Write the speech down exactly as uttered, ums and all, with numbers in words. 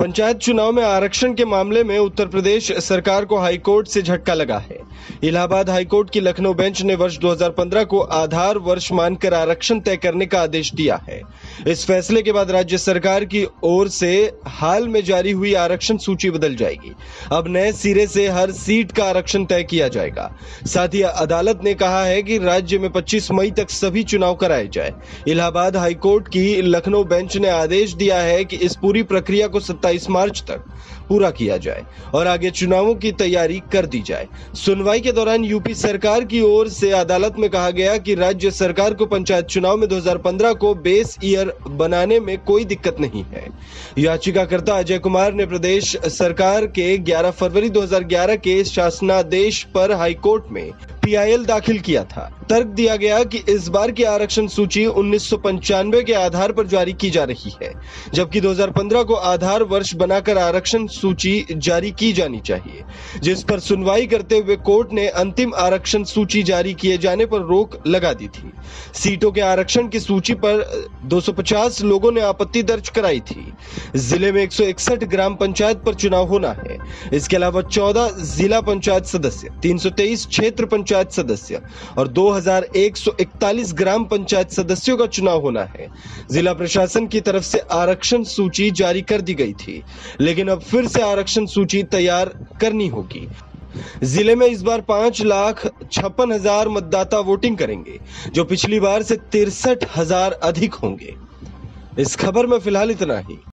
पंचायत चुनाव में आरक्षण के मामले में उत्तर प्रदेश सरकार को हाईकोर्ट से झटका लगा है। इलाहाबाद हाईकोर्ट की लखनऊ बेंच ने वर्ष दो हज़ार पंद्रह को आधार वर्ष मानकर आरक्षण तय करने का आदेश दिया है। इस फैसले के बाद राज्य सरकार की ओर से हाल में जारी हुई आरक्षण सूची बदल जाएगी। अब नए सिरे से हर सीट का आरक्षण तय किया जाएगा। साथ ही अदालत ने कहा है कि राज्य में पच्चीस मई तक सभी चुनाव कराए जाए। इलाहाबाद हाईकोर्ट की लखनऊ बेंच ने आदेश दिया है कि इस पूरी प्रक्रिया को सत्ताईस मार्च तक पूरा किया जाए और आगे चुनावों की तैयारी कर दी जाए। सुनवाई के दौरान यूपी सरकार की ओर से अदालत में कहा गया कि राज्य सरकार को पंचायत चुनाव में दो हज़ार पंद्रह को बेस ईयर बनाने में कोई दिक्कत नहीं है। याचिकाकर्ता अजय कुमार ने प्रदेश सरकार के ग्यारह फरवरी दो हज़ार ग्यारह के शासनादेश पर हाईकोर्ट में पी आई एल दाखिल किया था। तर्क दिया गया कि इस बार की आरक्षण सूची उन्नीस सौ पंचानवे के आधार पर जारी की जा रही है, जबकि दो हज़ार पंद्रह को आधार वर्ष बनाकर आरक्षण सूची जारी की जानी चाहिए, जिस पर सुनवाई करते हुए कोर्ट ने अंतिम आरक्षण सूची जारी किए जाने पर रोक लगा दी थी। सीटों के आरक्षण की सूची पर दो सौ पचास लोगों ने आपत्ति दर्ज कराई थी। जिले में एक सौ इकसठ ग्राम पंचायत पर चुनाव होना है। इसके अलावा चौदह जिला पंचायत सदस्य, तीन सौ तेईस क्षेत्र पंचायत सदस्य और दो हज़ार एक सौ इकतालीस ग्राम पंचायत सदस्यों का चुनाव होना है। जिला प्रशासन की तरफ से आरक्षण सूची जारी कर दी गई थी, लेकिन अब फिर से आरक्षण सूची तैयार करनी होगी। जिले में इस बार पांच लाख छप्पन हजार मतदाता वोटिंग करेंगे, जो पिछली बार से तिरसठ हजार अधिक होंगे। इस खबर में फिलहाल इतना ही।